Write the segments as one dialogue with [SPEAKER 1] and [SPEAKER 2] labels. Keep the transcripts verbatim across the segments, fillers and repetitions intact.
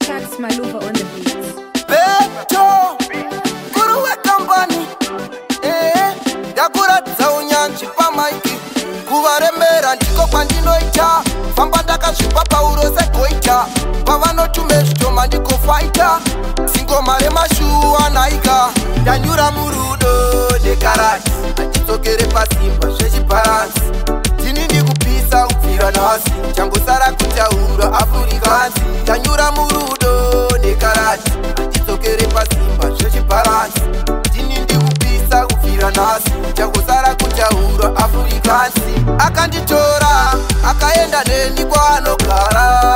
[SPEAKER 1] Tax Maluva on the beats.
[SPEAKER 2] Beto, kuruwe kampani, eh, yakuratidza unyanzvi pamaiki. Kuvaremera ndiko kwandinoita, famba ndakazvipa pauro segoita. Pavanotume zvitoma ndiko faita, singoma remashuwa naika. Ndanyura murudo nekarati, handidzokere pasimba zvechiparansi. Tini ndikupisa kubvira nhasi, changosara kutaura Afrikansi. Ndanyura murudo nekarati, handidzokere pasimba zvechiparansi. Tini ndikupisa kubvira nhasi, changosara kutaura Afrikansi. Akanditora akaenda neni kwaanogara,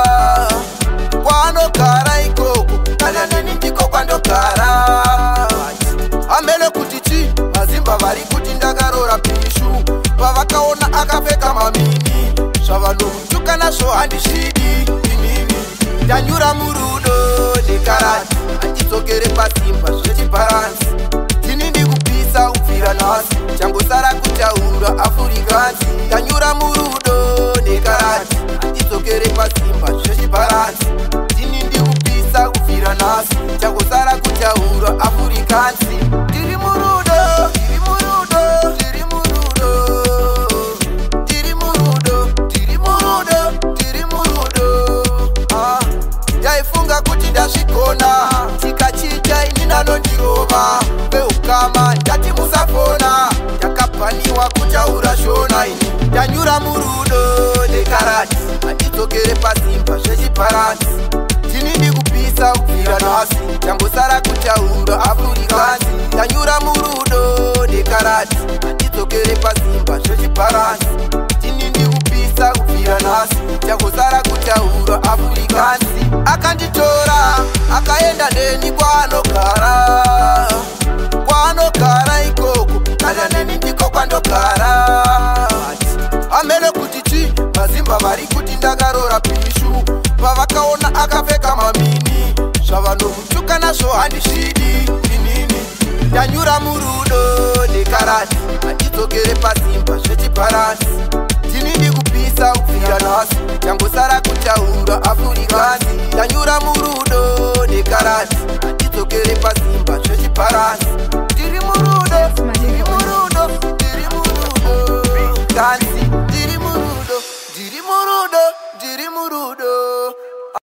[SPEAKER 2] kwaanogara ikoko, kana neni ndiko kwandogara. Amene kuti chi mazimba vari kuti ndakarora pishu, pavakaona akapfeka mamini, zvavanomutuka nazvo handisvidi inini. Ndanyura murudo nekarati, handidzokere pasimba zvechiparansi. Tini ndikupisa kubvira nhasi, changosara kutaura Afrikansi. Ndanyura murudo nekarati, handidzokere pasimba zvechiparansi. Tini ndikupisa kubvira nhasi, changosara kutaura Afrikansi. Tiri murudo, tiri murudo, tiri murudo, tiri murudo, tiri murudo, tiri murudo. Ah, ndaifunga kuti ndazvigona, tikachita ini nanondirova. Veukama ndati musafona, ndakapaniwa kutaura shona ini. Ndanyura murudo nekarati, handidzokere pasimba zvechiparansi. Tini ndikupisa kubvira nhasi, changosara kutaura Afrikansi. Ndanyura murudo nekarati, handidzokere pasimba zvechiparansi. Tini ndikupisa kubvira nhasi, changosara kutaura Afrikansi. Akanditora akaenda neni kwaanogara, kwaanogara ikoko, kana neni ndiko kwandogara. Amene kuti chi mazimba vari kuti ndakarora pishu, pavakaona akapfeka mamini, zvavanomutuka nazvo handisvidi inini. Ndanyura murudo nekarati, handidzokere pasimba zvechiparansi. Tini ndikupisa kubvira nhasi, changosara kutaura Afrikansi. Ndanyura murudo nekarati, handidzokere pasimba zvechiparansi.